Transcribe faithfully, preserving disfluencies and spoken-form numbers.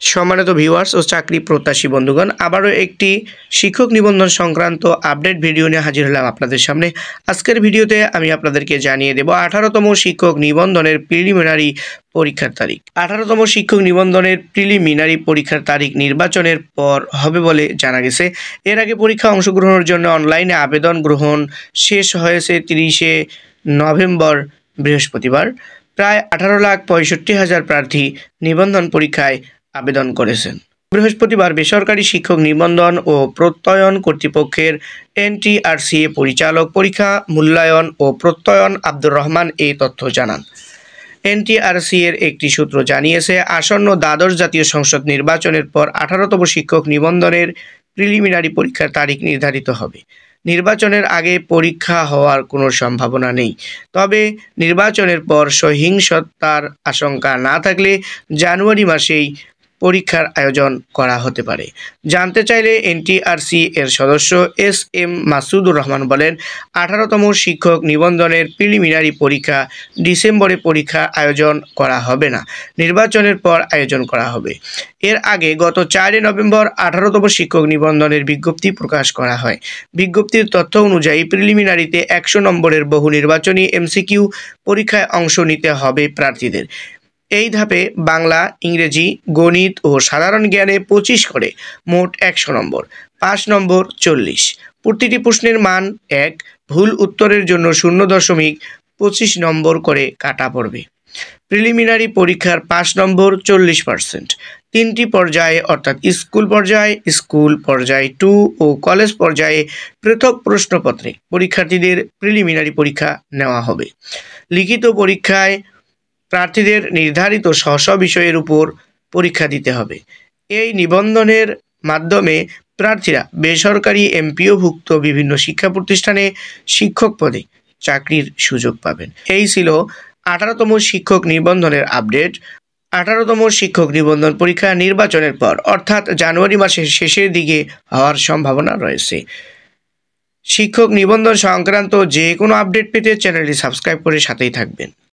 সম্মানিত ভিউয়ার্স ও চাকরি প্রত্যাশী বন্ধুগণ, আবারও একটি শিক্ষক নিবন্ধন সংক্রান্ত আপডেট ভিডিও নিয়ে হাজির হলাম আপনাদের সামনে। আজকের ভিডিওতে আমি আপনাদেরকে জানিয়ে দেব আঠারোতম শিক্ষক নিবন্ধনের প্রিলিমিনারি পরীক্ষার তারিখ। আঠারোতম শিক্ষক নিবন্ধনের প্রিলিমিনারি পরীক্ষার তারিখ নির্বাচনের পর হবে বলে জানা গেছে। এর আগে পরীক্ষা অংশগ্রহণের জন্য অনলাইনে আবেদন গ্রহণ শেষ হয়েছে তিরিশে নভেম্বর বৃহস্পতিবার। প্রায় আঠারো লাখ পঁয়ষট্টি হাজার প্রার্থী নিবন্ধন পরীক্ষায় আবেদন করেছেন। বৃহস্পতিবার বেসরকারি শিক্ষক নিবন্ধন ও প্রত্যয়ন কর্তৃপক্ষের এনটিআরসিএ পরিচালক পরীক্ষা মূল্যায়ন ও প্রত্যয়ন আব্দুর রহমান এই তথ্য জানান। এনটিআরসিএর একটি সূত্র জানিয়েছে, আসন্ন দ্বাদশ জাতীয় সংসদ নির্বাচনের পর আঠারোতম শিক্ষক নিবন্ধনের প্রিলিমিনারি পরীক্ষার তারিখ নির্ধারিত হবে। নির্বাচনের আগে পরীক্ষা হওয়ার কোনো সম্ভাবনা নেই, তবে নির্বাচনের পর সহিংসতার আশঙ্কা না থাকলে জানুয়ারি মাসেই পরীক্ষার আয়োজন করা হতে পারে। জানতে চাইলে এনটিআরসি এর সদস্য এস এম মাসুদুর রহমান বলেন, আঠারোতম শিক্ষক নিবন্ধনের প্রিলিমিনারি পরীক্ষা ডিসেম্বরে পরীক্ষা আয়োজন করা হবে না, নির্বাচনের পর আয়োজন করা হবে। এর আগে গত চারই নভেম্বর আঠারোতম শিক্ষক নিবন্ধনের বিজ্ঞপ্তি প্রকাশ করা হয়। বিজ্ঞপ্তির তথ্য অনুযায়ী প্রিলিমিনারিতে একশো নম্বরের বহু নির্বাচনী এমসিকিউ পরীক্ষায় অংশ নিতে হবে প্রার্থীদের। এই ধাপে বাংলা, ইংরেজি, গণিত ও সাধারণ জ্ঞানে পঁচিশ করে মোট একশো নম্বর, পাঁচ নম্বর চল্লিশ। প্রতিটি প্রশ্নের মান এক, ভুল উত্তরের জন্য শূন্য দশমিক পঁচিশ নম্বর করে কাটা পড়বে। প্রিলিমিনারি পরীক্ষার পাঁচ নম্বর চল্লিশ পার্সেন্ট। তিনটি পর্যায়ে অর্থাৎ স্কুল পর্যায়ে, স্কুল পর্যায়ে টু ও কলেজ পর্যায়ে পৃথক প্রশ্নপত্রে পরীক্ষার্থীদের প্রিলিমিনারি পরীক্ষা নেওয়া হবে। লিখিত পরীক্ষায় প্রার্থীদের নির্ধারিত স্ব স্ব বিষয়ের উপর পরীক্ষা দিতে হবে। এই নিবন্ধনের মাধ্যমে প্রার্থীরা বেসরকারি এমপিওভুক্ত বিভিন্ন শিক্ষা প্রতিষ্ঠানে শিক্ষক পদে চাকরির সুযোগ পাবেন। এই ছিল আঠারোতম শিক্ষক নিবন্ধনের আপডেট। আঠারোতম শিক্ষক নিবন্ধন পরীক্ষা নির্বাচনের পর অর্থাৎ জানুয়ারি মাসের শেষের দিকে হওয়ার সম্ভাবনা রয়েছে। শিক্ষক নিবন্ধন সংক্রান্ত যে কোনো আপডেট পেতে চ্যানেলটি সাবস্ক্রাইব করে সাথেই থাকবেন।